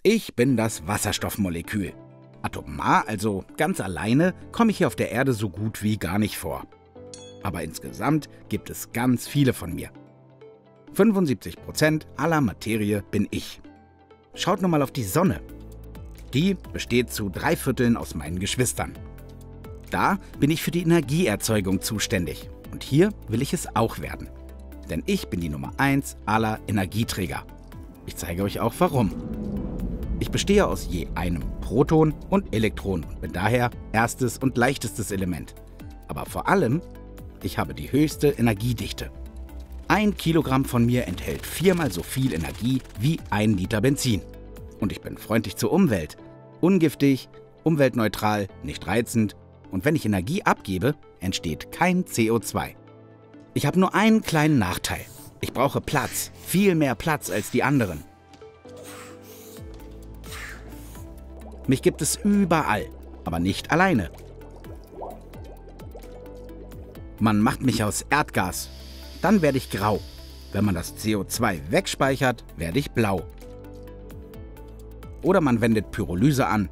Ich bin das Wasserstoffmolekül. Atomar, also ganz alleine, komme ich hier auf der Erde so gut wie gar nicht vor. Aber insgesamt gibt es ganz viele von mir. 75% aller Materie bin ich. Schaut nur mal auf die Sonne. Die besteht zu 3/4 aus meinen Geschwistern. Da bin ich für die Energieerzeugung zuständig. Und hier will ich es auch werden. Denn ich bin die Nummer 1 aller Energieträger. Ich zeige euch auch warum. Ich bestehe aus je einem Proton und Elektron und bin daher erstes und leichtestes Element. Aber vor allem, ich habe die höchste Energiedichte. 1 Kilogramm von mir enthält 4-mal so viel Energie wie 1 Liter Benzin. Und ich bin freundlich zur Umwelt. Ungiftig, umweltneutral, nicht reizend. Und wenn ich Energie abgebe, entsteht kein CO2. Ich habe nur einen kleinen Nachteil. Ich brauche Platz, viel mehr Platz als die anderen. Mich gibt es überall, aber nicht alleine. Man macht mich aus Erdgas, dann werde ich grau. Wenn man das CO2 wegspeichert, werde ich blau. Oder man wendet Pyrolyse an.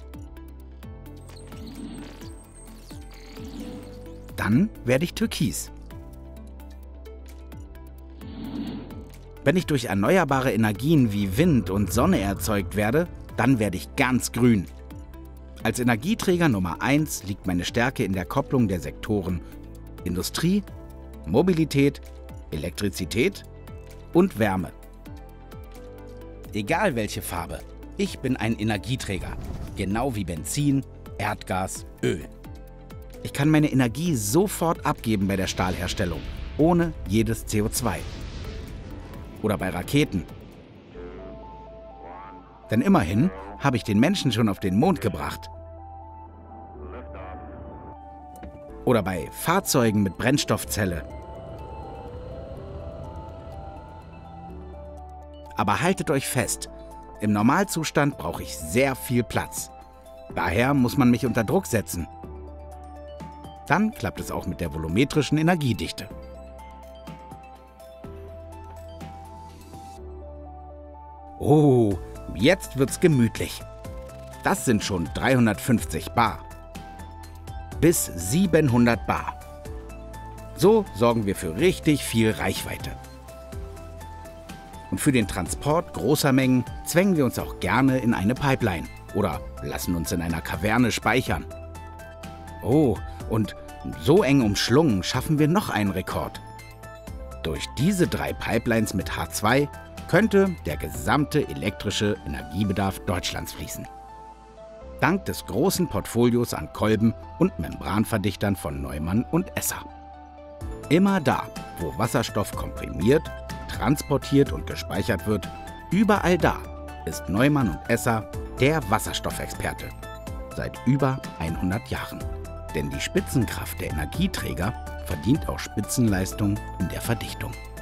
Dann werde ich türkis. Wenn ich durch erneuerbare Energien wie Wind und Sonne erzeugt werde, dann werde ich ganz grün. Als Energieträger Nummer 1 liegt meine Stärke in der Kopplung der Sektoren Industrie, Mobilität, Elektrizität und Wärme. Egal welche Farbe, ich bin ein Energieträger, genau wie Benzin, Erdgas, Öl. Ich kann meine Energie sofort abgeben bei der Stahlherstellung, ohne jedes CO2. Oder bei Raketen. Denn immerhin habe ich den Menschen schon auf den Mond gebracht. Oder bei Fahrzeugen mit Brennstoffzelle. Aber haltet euch fest, im Normalzustand brauche ich sehr viel Platz. Daher muss man mich unter Druck setzen. Dann klappt es auch mit der volumetrischen Energiedichte. Oh, jetzt wird's gemütlich. Das sind schon 350 Bar. Bis 700 Bar. So sorgen wir für richtig viel Reichweite. Und für den Transport großer Mengen zwängen wir uns auch gerne in eine Pipeline oder lassen uns in einer Kaverne speichern. Oh, und so eng umschlungen schaffen wir noch einen Rekord. Durch diese 3 Pipelines mit H2 könnte der gesamte elektrische Energiebedarf Deutschlands fließen. Dank des großen Portfolios an Kolben und Membranverdichtern von Neumann und Esser. Immer da, wo Wasserstoff komprimiert, transportiert und gespeichert wird, überall da ist Neumann und Esser der Wasserstoffexperte. Seit über 100 Jahren. Denn die Spitzenkraft der Energieträger verdient auch Spitzenleistung in der Verdichtung.